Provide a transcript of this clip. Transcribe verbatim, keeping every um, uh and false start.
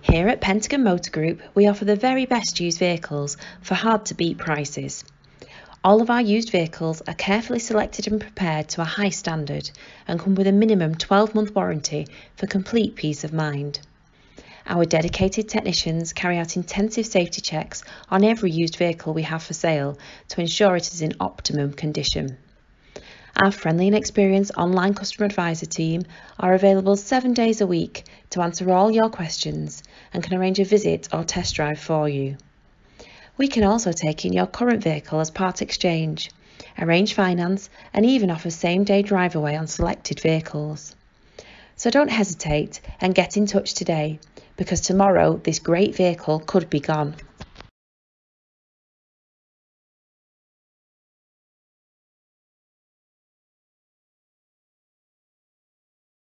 Here at Pentagon Motor Group, we offer the very best used vehicles for hard-to-beat prices. All of our used vehicles are carefully selected and prepared to a high standard and come with a minimum twelve month warranty for complete peace of mind. Our dedicated technicians carry out intensive safety checks on every used vehicle we have for sale to ensure it is in optimum condition. Our friendly and experienced online customer advisor team are available seven days a week to answer all your questions and can arrange a visit or test drive for you. We can also take in your current vehicle as part exchange, arrange finance and even offer same-day drive away on selected vehicles. So don't hesitate and get in touch today, because tomorrow this great vehicle could be gone.